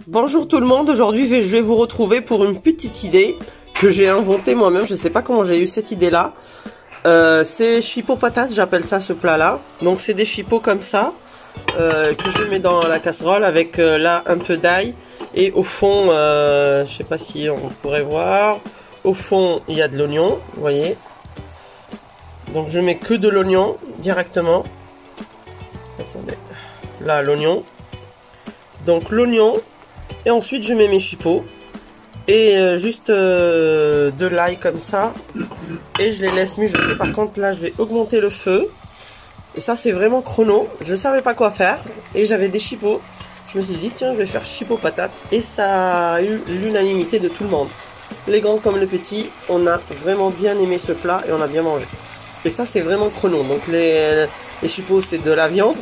Bonjour tout le monde, aujourd'hui je vais vous retrouver pour une petite idée que j'ai inventée moi-même, je sais pas comment j'ai eu cette idée là. C'est chipot patate, j'appelle ça ce plat là. Donc c'est des chipots comme ça, que je mets dans la casserole avec là un peu d'ail. Et au fond, je sais pas si on pourrait voir, au fond il y a de l'oignon, vous voyez. Donc je mets que de l'oignon directement. Attendez, là l'oignon. Donc l'oignon. Et ensuite je mets mes chipots et juste de l'ail comme ça et je les laisse mijoter. Par contre là je vais augmenter le feu et ça c'est vraiment chrono. Je savais pas quoi faire et j'avais des chipots. Je me suis dit tiens je vais faire chipot patate et ça a eu l'unanimité de tout le monde. Les grands comme les petits, on a vraiment bien aimé ce plat et on a bien mangé. Et ça c'est vraiment chrono. Donc les chipots c'est de la viande.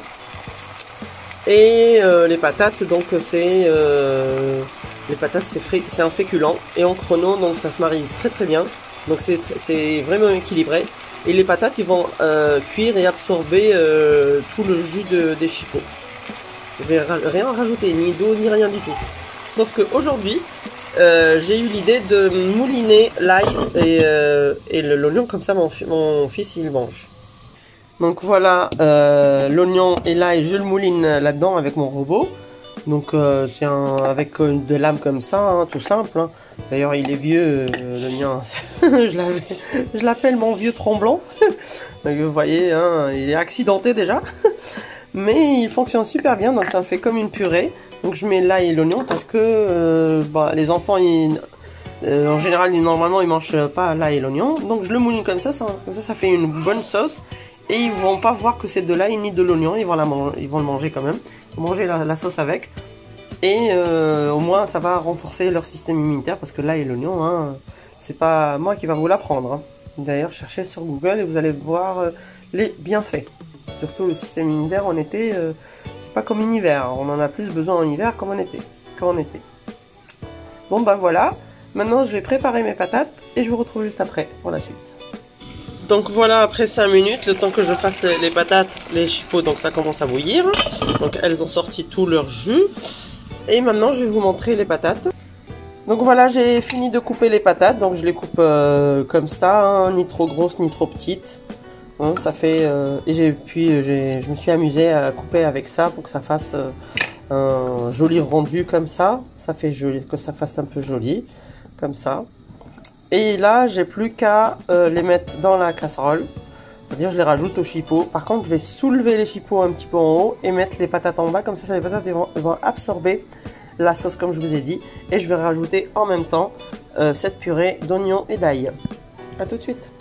Et les patates, donc c'est les patates c'est un féculent et en chrono, donc ça se marie très très bien. Donc c'est vraiment équilibré. Et les patates ils vont cuire et absorber tout le jus des chipots. Je vais rien rajouter, ni d'eau ni rien du tout. Sauf que aujourd'hui j'ai eu l'idée de mouliner l'ail et l'oignon, comme ça mon fils il mange. Donc voilà, l'oignon et l'ail, je le mouline là-dedans avec mon robot. Donc c'est avec de lame comme ça, hein, tout simple. Hein. D'ailleurs il est vieux, le mien. Je l'appelle mon vieux tremblant. Donc vous voyez, hein, il est accidenté déjà. Mais il fonctionne super bien, donc ça me fait comme une purée. Donc je mets l'ail et l'oignon parce que les enfants, en général, normalement ils mangent pas l'ail et l'oignon. Donc je le mouline comme ça fait une bonne sauce. Et ils vont pas voir que c'est de l'ail ni de l'oignon, ils vont le manger quand même. Ils vont manger la sauce avec. Et au moins ça va renforcer leur système immunitaire parce que l'ail et l'oignon, hein, c'est pas moi qui va vous l'apprendre. Hein. D'ailleurs, cherchez sur Google et vous allez voir les bienfaits. Surtout le système immunitaire en été, c'est pas comme en hiver. On en a plus besoin en hiver qu'en été. Bon bah voilà, maintenant je vais préparer mes patates et je vous retrouve juste après pour la suite. Donc voilà, après 5 minutes, le temps que je fasse les patates, les chipots, donc ça commence à bouillir. Donc elles ont sorti tout leur jus. Et maintenant je vais vous montrer les patates. Donc voilà, j'ai fini de couper les patates. Donc je les coupe comme ça, hein, ni trop grosses ni trop petites. Hein, ça fait, je me suis amusée à couper avec ça pour que ça fasse un joli rendu comme ça. Ça fait joli, que ça fasse un peu joli, comme ça. Et là, j'ai plus qu'à les mettre dans la casserole. C'est-à-dire, je les rajoute aux chipots. Par contre, je vais soulever les chipots un petit peu en haut et mettre les patates en bas. Comme ça les patates vont absorber la sauce, comme je vous ai dit. Et je vais rajouter en même temps cette purée d'oignons et d'ail. A tout de suite.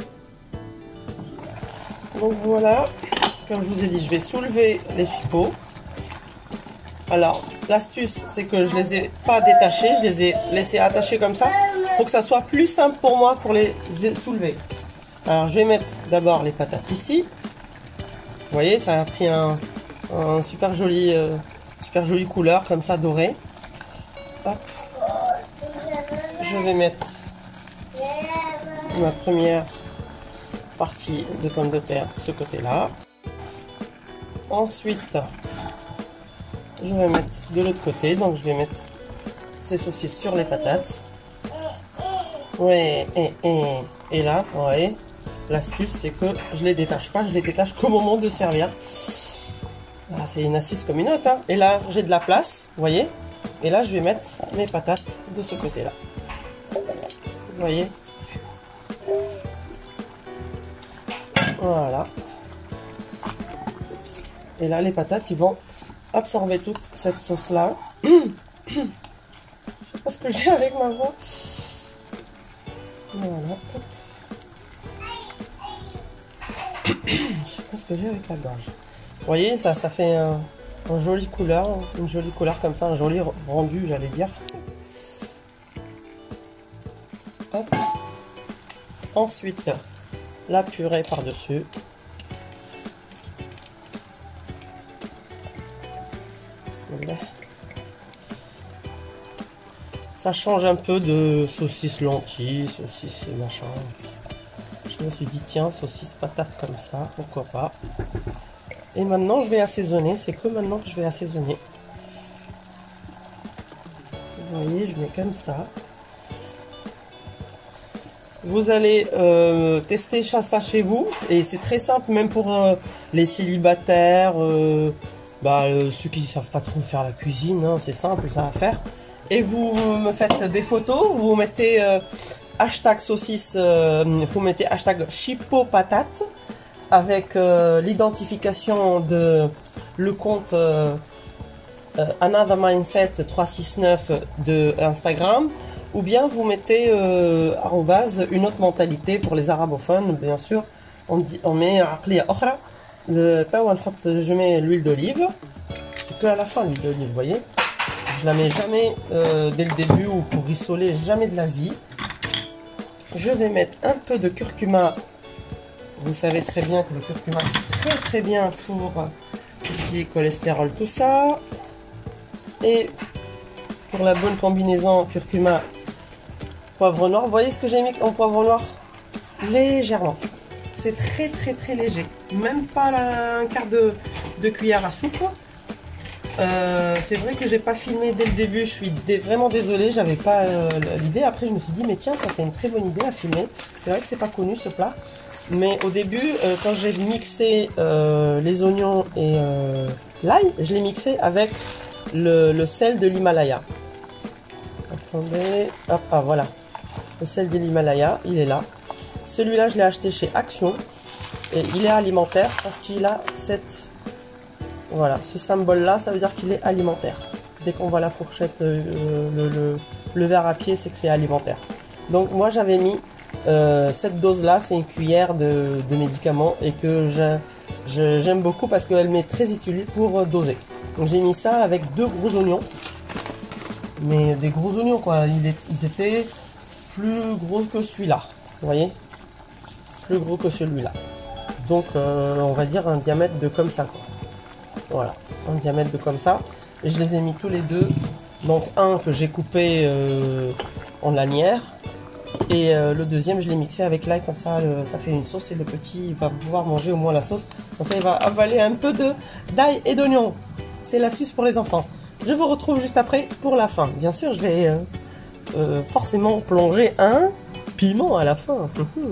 Donc voilà, comme je vous ai dit, je vais soulever les chipots. Alors, l'astuce, c'est que je les ai pas détachés. Je les ai laissés attachés comme ça. Pour que ça soit plus simple pour moi pour les soulever. Alors je vais mettre d'abord les patates ici. Vous voyez, ça a pris un super jolie couleur comme ça dorée. Hop. Je vais mettre ma première partie de pommes de terre de ce côté-là. Ensuite, je vais mettre de l'autre côté. Donc je vais mettre ces saucisses sur les patates. Ouais, et là, vous voyez, l'astuce c'est que je les détache pas, je les détache qu'au moment de servir. Ah, c'est une astuce comme une autre, hein. Et là, j'ai de la place, vous voyez. Et là, je vais mettre mes patates de ce côté-là. Vous voyez. Voilà. Et là, les patates, ils vont absorber toute cette sauce-là. Je sais pas ce que j'ai avec ma voix. Voilà. Je sais pas ce que j'ai avec la gorge. Vous voyez, ça fait une jolie couleur comme ça, un joli rendu, j'allais dire. Hop. Ensuite, la purée par-dessus. Ça change un peu de saucisse lentilles, saucisse machin. Je me suis dit tiens, saucisse patate comme ça, pourquoi pas. Et maintenant je vais assaisonner, c'est que maintenant que je vais assaisonner. Vous voyez, je mets comme ça. Vous allez tester ça chez vous. Et c'est très simple, même pour les célibataires, ceux qui ne savent pas trop faire la cuisine. Hein, c'est simple, ça à faire. Et vous me faites des photos. Vous mettez hashtag saucisse, vous mettez hashtag chipopatate avec l'identification de le compte Another Mindset 369 de Instagram. Ou bien vous mettez une autre mentalité pour les arabophones, bien sûr. On met je mets l'huile d'olive. C'est que à la fin l'huile d'olive, vous voyez. Je la mets jamais dès le début ou pour rissoler, jamais de la vie. Je vais mettre un peu de curcuma. Vous savez très bien que le curcuma c'est très bien pour tout ce qui est cholestérol, tout ça. Et pour la bonne combinaison curcuma poivre noir, vous voyez ce que j'ai mis en poivre noir? Légèrement. C'est très léger. Même pas un quart de cuillère à soupe. C'est vrai que j'ai pas filmé dès le début. Je suis vraiment désolée, j'avais pas l'idée. Après je me suis dit mais tiens, ça c'est une très bonne idée à filmer. C'est vrai que c'est pas connu ce plat. Mais au début, quand j'ai mixé les oignons et l'ail, je l'ai mixé avec le sel de l'Himalaya. Attendez, hop, ah voilà. Le sel de l'Himalaya, il est là. Celui-là, je l'ai acheté chez Action. Et il est alimentaire parce qu'il a voilà, ce symbole-là, ça veut dire qu'il est alimentaire. Dès qu'on voit la fourchette, le verre à pied, c'est que c'est alimentaire. Donc moi, j'avais mis cette dose-là, c'est une cuillère de médicaments et que j'aime beaucoup parce qu'elle m'est très utile pour doser. Donc j'ai mis ça avec 2 gros oignons. Mais des gros oignons, quoi. Ils étaient plus gros que celui-là. Vous voyez? Plus gros que celui-là. Donc, on va dire un diamètre de comme ça, quoi. Voilà. Un diamètre de comme ça. Et je les ai mis tous les deux. Donc, un que j'ai coupé en lanière. Et le deuxième, je l'ai mixé avec l'ail. Comme ça, ça fait une sauce. Et le petit va pouvoir manger au moins la sauce. Donc, il va avaler un peu d'ail et d'oignon. C'est l'astuce pour les enfants. Je vous retrouve juste après pour la fin. Bien sûr, je vais forcément plonger un piment à la fin.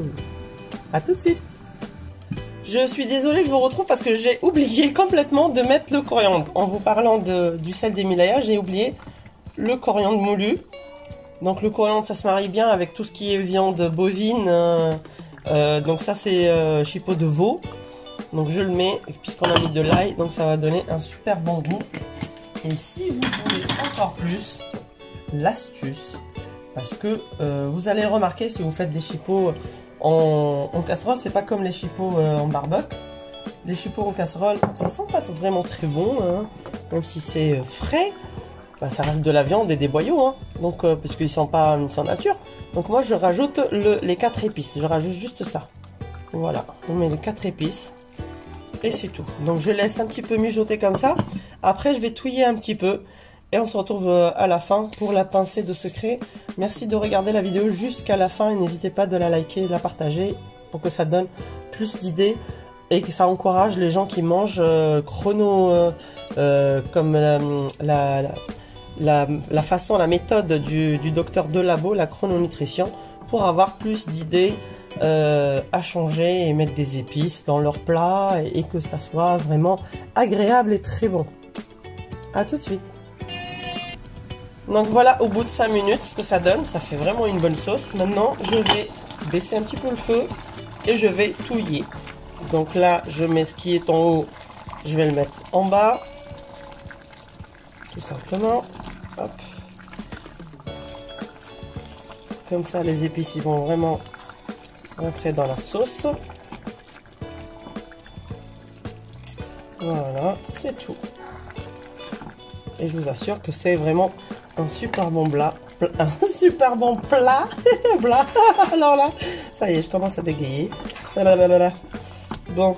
A tout de suite. Je suis désolée, je vous retrouve parce que j'ai oublié complètement de mettre le coriandre. En vous parlant du sel d'Himalaya, j'ai oublié le coriandre moulu. Donc le coriandre, ça se marie bien avec tout ce qui est viande bovine. Donc ça, c'est chipot de veau. Donc je le mets, puisqu'on a mis de l'ail, donc ça va donner un super bon goût. Et si vous voulez encore plus, l'astuce, parce que vous allez remarquer si vous faites des chipots en casserole, c'est pas comme les chipots en barbecue. Les chipots en casserole, ça sent pas vraiment très bon, hein. Même si c'est frais, bah, ça reste de la viande et des boyaux, hein. Donc puisqu'ils sont pas sans nature. Donc moi je rajoute les 4 épices, je rajoute juste ça. Voilà, on met les 4 épices. Et c'est tout. Donc je laisse un petit peu mijoter comme ça. Après je vais touiller un petit peu. Et on se retrouve à la fin pour la pincée de secret. Merci de regarder la vidéo jusqu'à la fin. Et n'hésitez pas de la liker, de la partager. Pour que ça donne plus d'idées. Et que ça encourage les gens qui mangent chrono. Comme la façon, la méthode du docteur Delabo, la chrononutrition. Pour avoir plus d'idées. À changer et mettre des épices dans leur plat et que ça soit vraiment agréable et très bon. A tout de suite. Donc voilà, au bout de 5 minutes, ce que ça donne, ça fait vraiment une bonne sauce. Maintenant, je vais baisser un petit peu le feu et je vais touiller. Donc là, je mets ce qui est en haut, je vais le mettre en bas. Tout simplement. Hop. Comme ça, les épices, ils vont vraiment rentrer dans la sauce. Voilà, c'est tout. Et je vous assure que c'est vraiment un super bon plat. Un super bon plat. Alors là, ça y est, je commence à bégayer. Bon.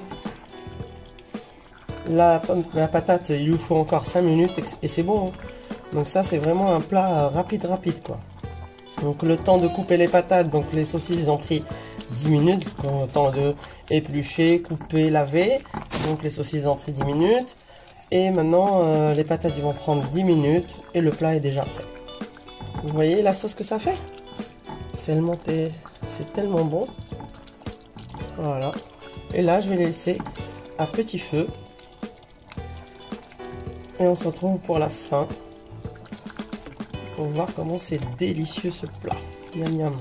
La patate, il lui faut encore 5 minutes et c'est bon. Hein. Donc ça, c'est vraiment un plat rapide quoi. Donc le temps de couper les patates, donc les saucisses, ils ont pris 10 minutes. Le temps de éplucher, couper, laver. Donc les saucisses ont pris 10 minutes. Et maintenant, les patates, ils vont prendre 10 minutes et le plat est déjà prêt. Vous voyez la sauce que ça fait? C'est tellement bon. Voilà. Et là, je vais les laisser à petit feu. Et on se retrouve pour la fin. Pour voir comment c'est délicieux ce plat. Miam miam.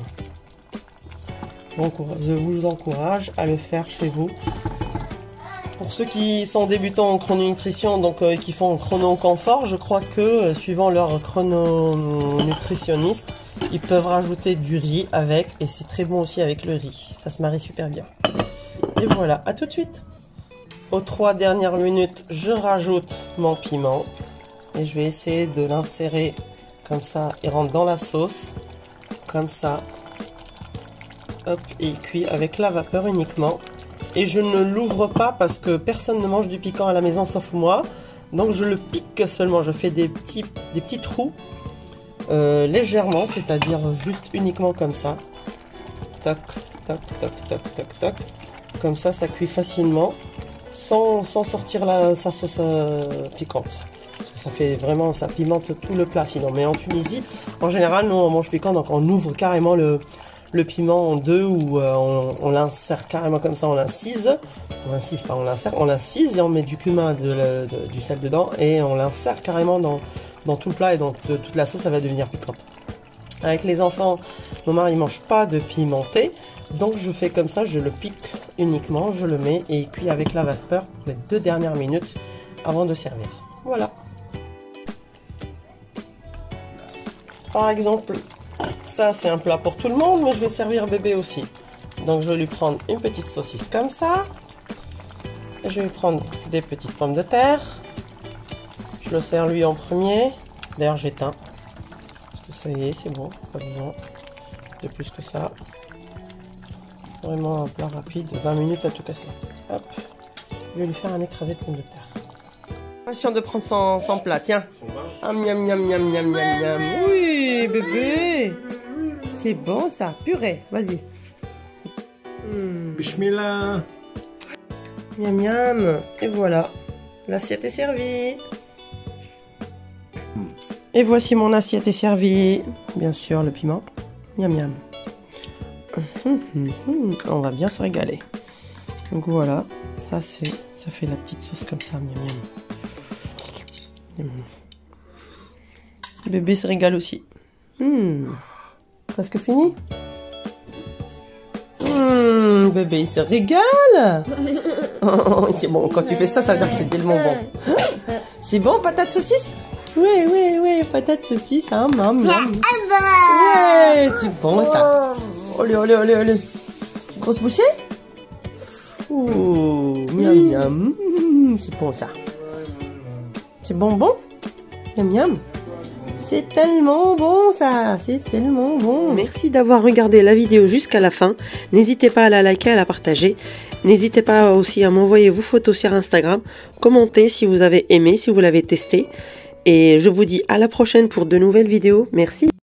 Je vous encourage à le faire chez vous. Pour ceux qui sont débutants en chrononutrition, donc qui font chrono confort, je crois que suivant leur chrononutritionniste, ils peuvent rajouter du riz avec, et c'est très bon aussi avec le riz. Ça se marie super bien. Et voilà, à tout de suite. Aux 3 dernières minutes, je rajoute mon piment et je vais essayer de l'insérer comme ça. Il rentre dans la sauce, comme ça. Hop, et il cuit avec la vapeur uniquement. Et je ne l'ouvre pas parce que personne ne mange du piquant à la maison sauf moi. Donc je le pique seulement. Je fais des petits trous légèrement, c'est-à-dire juste uniquement comme ça. Tac, tac, tac, tac, tac, tac. Comme ça, ça cuit facilement sans sortir sa sauce piquante. Parce que ça fait vraiment, ça pimente tout le plat sinon. Mais en Tunisie, en général, nous on mange piquant, donc on ouvre carrément le piment en deux ou on l'insère carrément comme ça, on l'incise. On l'incise, pas on l'insère, on l'incise et on met du cumin, du sel dedans et on l'insère carrément dans tout le plat et donc toute la sauce, ça va devenir piquante. Avec les enfants, mon mari ne mange pas de pimenté, donc je fais comme ça, je le pique uniquement, je le mets et il cuit avec la vapeur pour les 2 dernières minutes avant de servir. Voilà. Par exemple, ça c'est un plat pour tout le monde, mais je vais servir bébé aussi. Donc je vais lui prendre une petite saucisse comme ça. Et je vais prendre des petites pommes de terre. Je le sers lui en premier. D'ailleurs j'éteins. Parce que ça y est, c'est bon, pas besoin de plus que ça. Vraiment un plat rapide, 20 minutes à tout casser. Hop. Je vais lui faire un écrasé de pommes de terre. Patient de prendre son plat, tiens. Ah, miam miam miam miam miam miam. Oui, bébé. C'est bon ça, purée, vas-y. Bismillah. Miam miam. Et voilà, l'assiette est servie. Et voici mon assiette est servie. Bien sûr, le piment. Miam miam. On va bien se régaler. Donc voilà, ça fait la petite sauce comme ça, miam miam. Le bébé se régale aussi. Presque fini. Bébé il se régale. Oh, c'est bon, quand tu fais ça, ça veut dire que c'est tellement bon. C'est bon, patate saucisse? Oui, patate saucisse, hein, maman. Ouais, c'est bon ça. Allez, allez, allez, allez. Grosse bouchée? Oh, miam miam. C'est bon ça. C'est bonbon? Miam miam. C'est tellement bon ça, c'est tellement bon. Merci d'avoir regardé la vidéo jusqu'à la fin. N'hésitez pas à la liker, à la partager. N'hésitez pas aussi à m'envoyer vos photos sur Instagram. Commentez si vous avez aimé, si vous l'avez testé. Et je vous dis à la prochaine pour de nouvelles vidéos. Merci.